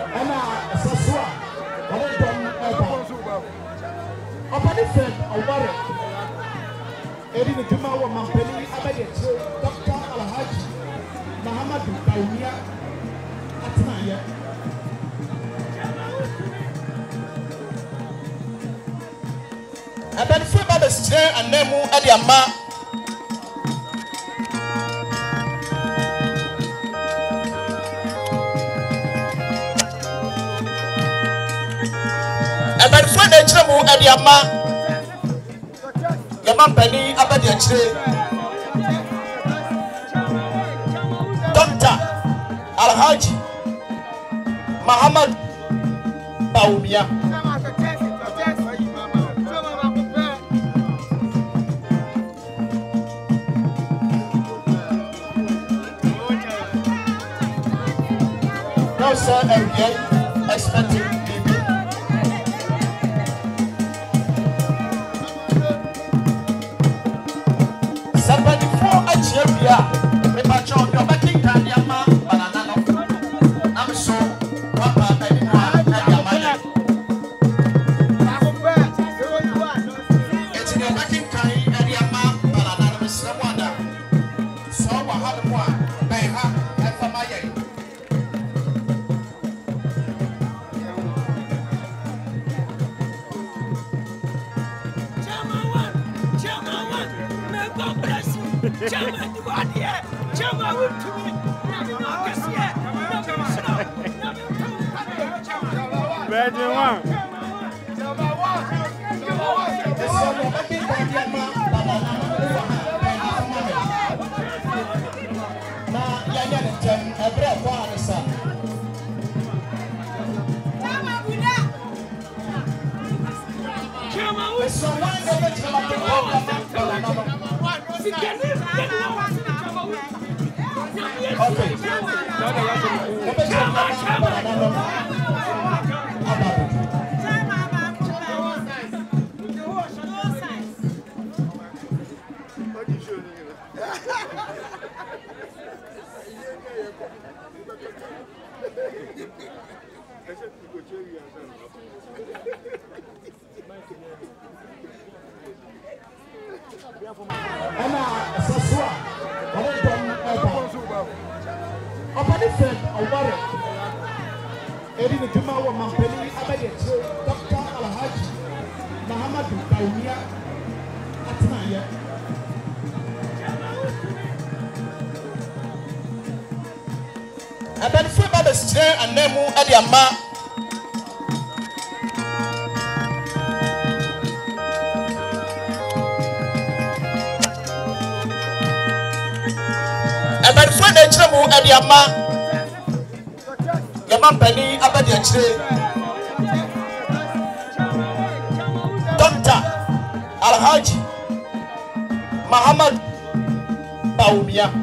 Ana Sasua, what I done upon the friend of Warren. Eddie the Juma woman penny Abadi, Dr. Alhaji Mahamadu Baumia Atnaya. And then for the chair and Nemu Adiama. And then for the Chamu Adiama, the Mampani Abadi, Dr. Alhaji Mahamad Baumia. No, sir, again, expecting people. Somebody for Agyapong, with my job, you're making Kanyama, Banana. I'm so, what about anyone? It's in the making Kanyama, Banana, someone. So, what happened? They have for my egg. Chairman, you are here. Chairman, Wontumi. Belgium. Ana Sasua, what I done upon the friend of Warren. Eddie the Juma woman penny Abadi, Dr. Alhaji Mahamadu Baumia Atnaya. And then for the chair and Nemu Adiama. And then for the Chamu Adiama, the Mampani Abadi, Dr. Alhaji Mahamad Baumia.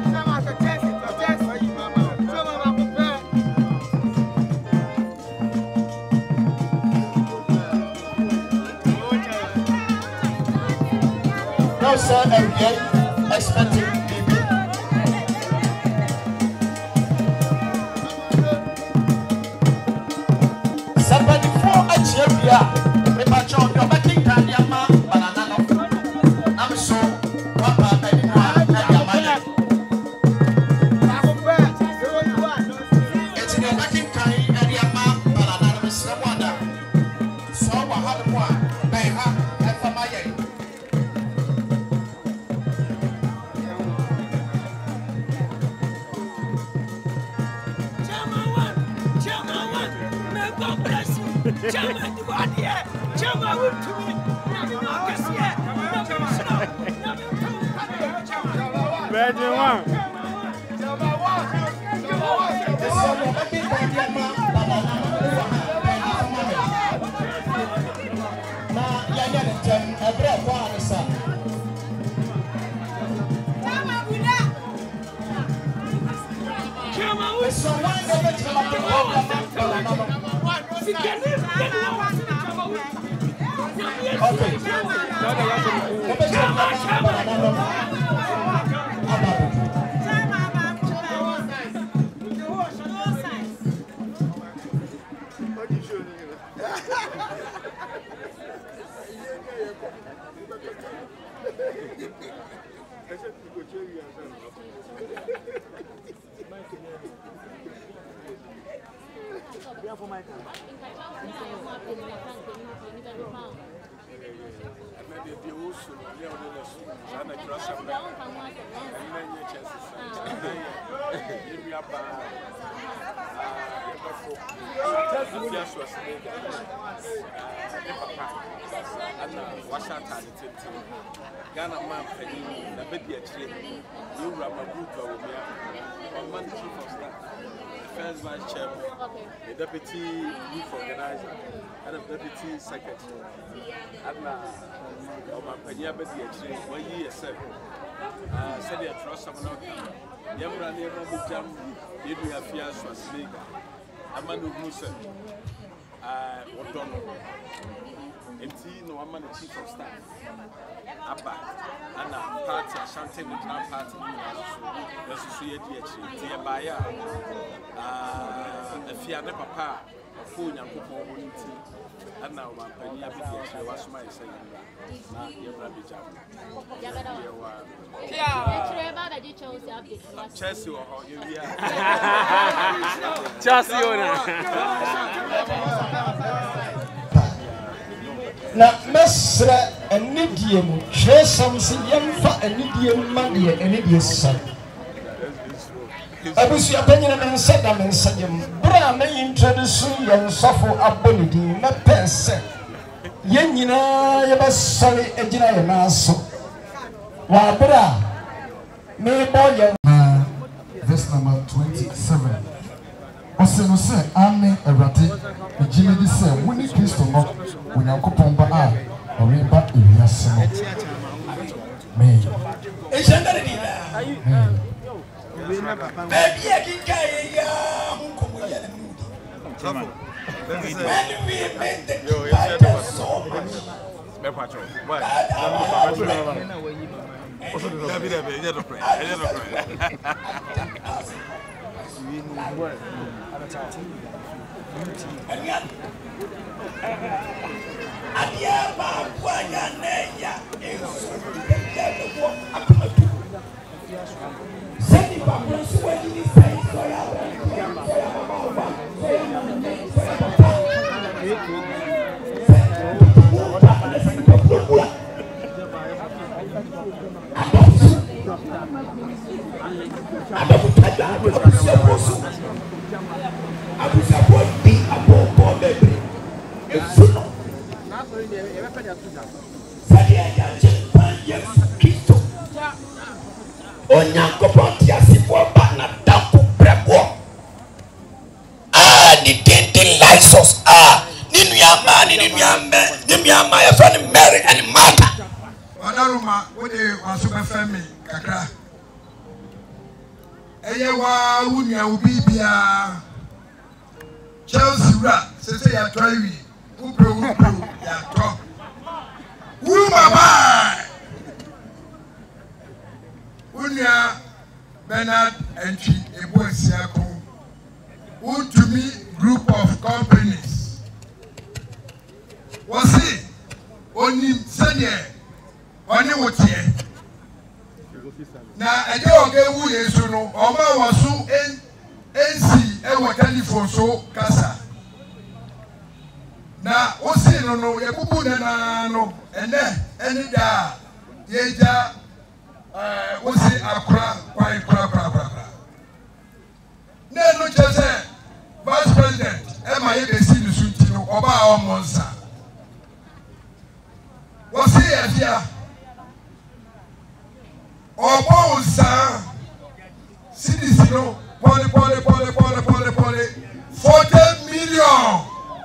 No, sir, again, expecting people. Somebody for Agyapong, with my job, you're making Kanyama, Banana. I'm so, what about anyone? It's in the making Kanyama, Banana, someone. So, what happened? They have for my egg. Chairman, you are here. Chairman, Wontumi. Belgium. Ghana man penny, the baby a tree, you rub a group of one chief of staff, the first vice chairman, the deputy youth organizer, and the deputy secretary. And my penny a baby a tree, 1 year 7. Said you trust someone out. Yamra never moved down, you have Afia Schwar, a man who said, MT no one the chief of staff. Abba and a party, Ashanti with Grand Party, there's a CADH, Tiabaya, Afia Papa, a fool and Copo Unity, and now my penny application was my saying, Chelsea or na mesra enidie mu hwe samse yemfa enidie mmadie enidie sa abusu apanyina na nsada mensagem bra na introduce yensofo abonidi na pense yenyina yebasale ejina ye naso wa bra me boye verse number 27 Ose no se ame erate ejime di se woni Kristo no Onyankopon ba a oreba ewiase no me ejandare di la baby akika ya nkomo ya na mudi when we made the so me patro what Onyankopon ti asifo ba na dapo brebo ni dindin license ni nuama ya fa ni Mary and Martha Wadaruma wode wasuba fami kakra eye wa wunya ubibia Chelsea ra sese ya try upro ya to wu baba Unia Bernard Entry Eboesiako Wontumi group of companies Wasi Oni Sanye Oni Wotie Na eje oge wu yesu no oma wasu NC ewo telephone so kasa Na osi no yebubu na no ene da yeja what's it? Akra. No, just Vice President, MIA, they see the suit, Oba or Monza. What's it here? Oba, sir, cities, poly, 40 million.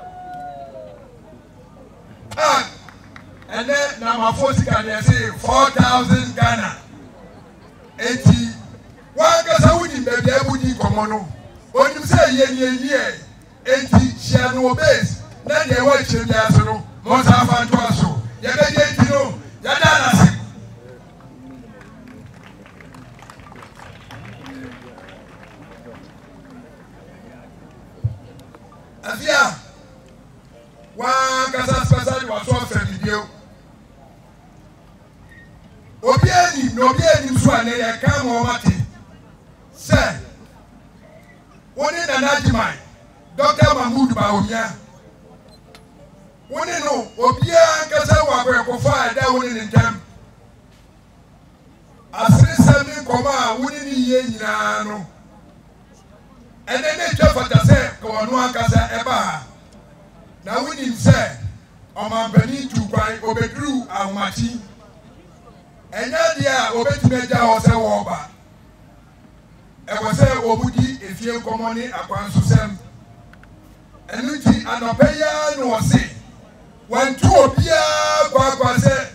And then, now my 40 can say 4,000 Ghana. 80 one gasa wuni baby abudi komono onim say ye 80 share no base na dey wa chiri dey aso no mo sa fa nto aso ye be dey 80 no ya da na se Afia One kasa special was so video. Obiani, no Obiani, Swane, I come on Mati. Sir, one in an Ajimai, Dr. Mahmoud Baumia. One in no, Obia Kasawa, where Kofa, that one in them. As this Sunday Koma, wouldn't he, no. And then they just what I said, go on one Kasa Eba. Now we didn't say, Oman Benin to buy Obedru and Mati. And now they are Obedmeja or Sawoba. I was say Obudi if you come on in upon Susem. And you see an opinion no say. When two Obia Quakwa say,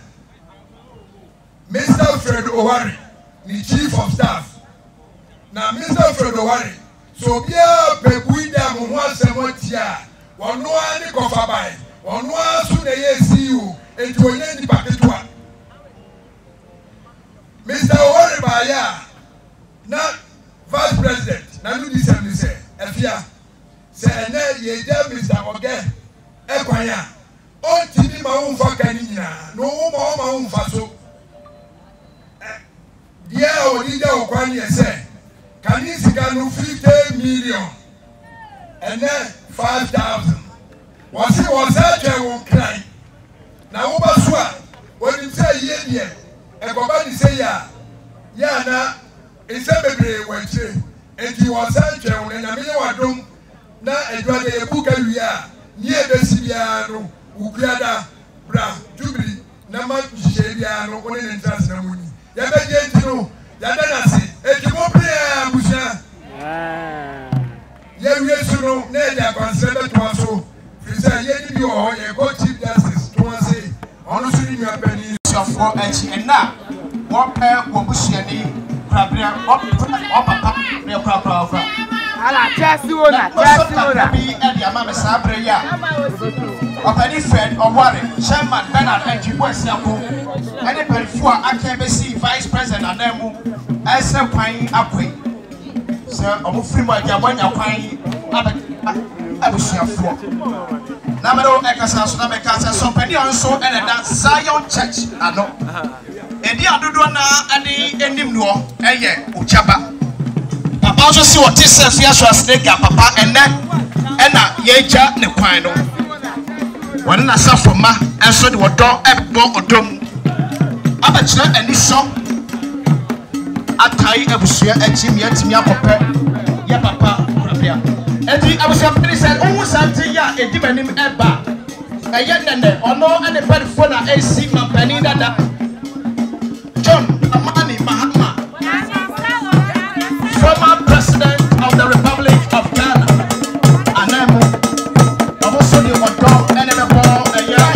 Mr. Fred Owari, the chief of staff. Now Mr. Fred Owari, so Bia Pebuida Mwasemotia, one one Kofabai, one one Sunday CU, and to an end the packet. Mr. Owari Baya, not Vice President, now do this and say, Afia, say, and then ye tell Mr. Oge, Equaya, on TV my own for Canina, no more my own faso. Yeah, or did you Oquania say, can you see 50 million and then 5,000? Was it was that I won't cry? Now, Obaswa, when you say, yeah, and Bobani say, yeah, now. It's a baby when she and he was such a when I mean, I don't now a book we are near the Sibiano, Ugrada, Bra, Jubilee, Nama Shabiano, one in Transnamuni. Yabe, you know, Yadanasi, and you won't play Busha. Yes, you know, Nedia considered to us so. You say, you are a good chief justice to us say, honestly, you are pennies of 4 and now, what pair will push your name. Ala Jessiona, be at the Amama Sabreya. Openi Fred Owari, Chairman Bernard and West Yako. Anybody for AKBC Vice President and Nemu, as a pine upway. Sir, Omufrima Yawanya Pine, Abusia Floor. Namado Ekasa, Namekasa, so Penny also and that Zion Church. I know. Edi adudona ani enimno eye uchaba papa also see what is Afia Schwar snake papa ene na yeja ne kwan no won na safoma enso de wodo ebo odom abachira ani so atai abusua achimi atimi akope ye papa kurabia edi abusua pini say owu sante ya edi manim eba eye nene ono ane perifo na AC mampani dada John Amani Mahama, former president of the Republic of Ghana, and I'm also the one and a ball a year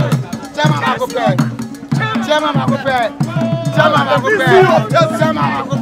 Chama,